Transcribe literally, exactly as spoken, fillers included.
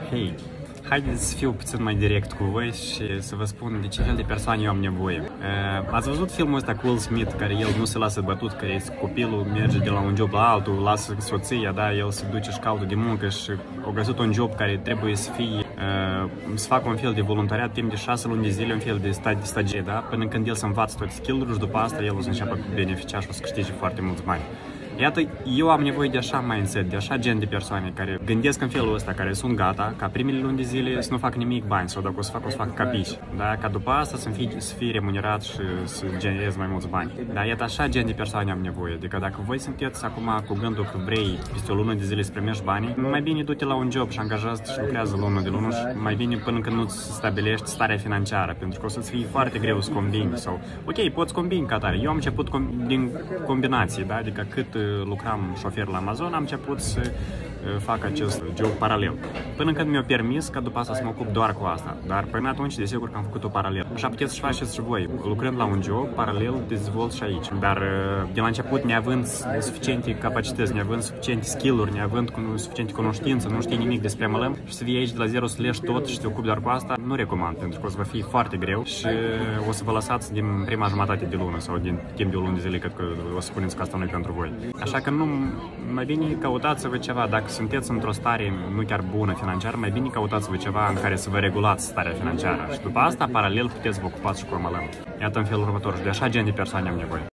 Hei, haideți să fiu puțin mai direct cu voi și să vă spun de ce fel de persoane eu am nevoie. Ați văzut filmul ăsta cu Will Smith, care el nu se lasă bătut, care este copilul, merge de la un job la altul, lasă soția, da, el se duce și caută de muncă și a găsit un job care trebuie să fie, să facă un fel de voluntariat timp de șase luni de zile, un fel de stagiar, da, până când el să învață toate skill-uri și după asta el o să înceapă beneficia și o să câștige foarte mulți bani. Iată, eu am nevoie de așa mindset, de așa gen de persoane care gândesc în felul ăsta, care sunt gata ca primele luni de zile să nu fac nimic bani sau dacă o să fac, o să fac capici, da? Ca după asta să fie, să fie remunerat și să generez mai mulți bani. Dar iată, așa gen de persoane am nevoie, adică dacă voi sunteți acum cu gândul că vrei peste o lună de zile să primești banii, mai bine du-te la un job și angajați și lucrează lună de lună și mai bine până când nu-ți stabilești starea financiară, pentru că o să-ți fie foarte greu să combini sau, ok, poți combini ca tare. Eu am început com din combinații, da? Adică cât lucram șofer la Amazon, am început să fac acest job paralel. Până când mi-a permis ca după asta să mă ocup doar cu asta. Dar până atunci, desigur că am făcut-o paralel. Așa puteți să faceți și voi. Lucrând la un job, paralel dezvolt și aici. Dar de la început, neavând suficiente capacități, neavând suficiente skill-uri, neavând suficiente cunoștințe, nu știi nimic despre M L M și să vii aici de la zero să leși tot și să te ocupi doar cu asta, nu recomand, pentru că o să vă fie foarte greu și o să vă lăsați din prima jumătate de lună sau din timp de o lună de zile, cred că o să spuneți că asta nu e pentru voi. Așa că nu, mai bine căutați-vă ceva. Dacă sunteți într-o stare nu chiar bună financiară, mai bine căutați-vă ceva în care să vă regulați starea financiară și după asta, paralel, puteți să vă ocupați și cu M L M. Iată în felul următor și de așa gen de persoane am nevoie.